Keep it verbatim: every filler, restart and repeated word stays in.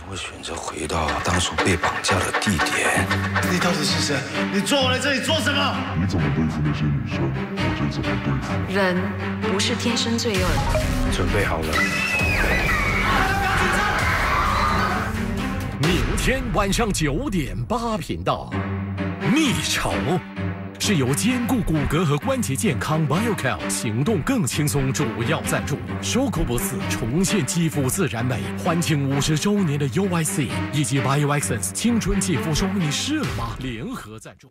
我选择回到当初被绑架的地点。 你到底是谁？你抓我来这里做什么？ 你怎么对付那些女生，我就怎么对付。 人不是天生罪恶的。 准备好了。 明天晚上九点八频道，逆潮。 是由兼顾骨骼和关节健康 MediaCorp 行动更轻松主要赞助，收购不死重现肌肤自然美，欢庆五十周年的 U I C 以及 BioEssence 青春肌肤霜，你试了吗？联合赞助。